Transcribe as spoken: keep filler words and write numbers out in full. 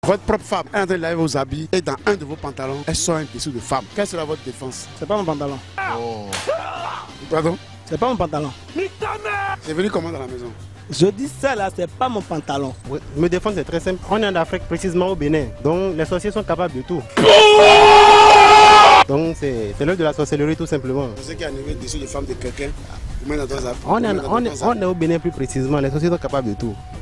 Votre propre femme est en train de laver vos habits et dans un de vos pantalons, elle sort un dessous de femme. Quelle sera votre défense? C'est pas mon pantalon. Oh. Pardon? C'est pas mon pantalon. C'est venu comment dans la maison? Je dis ça là, c'est pas mon pantalon. Oui, me défendre c'est très simple. On est en Afrique, précisément au Bénin. Donc les sorciers sont capables de tout. Donc c'est l'œuvre de la sorcellerie tout simplement. Vous savez qu'il y a un dessous de femme de quelqu'un. Vous mettez dans on, est, on, est, on est au Bénin plus précisément, les sorciers sont capables de tout.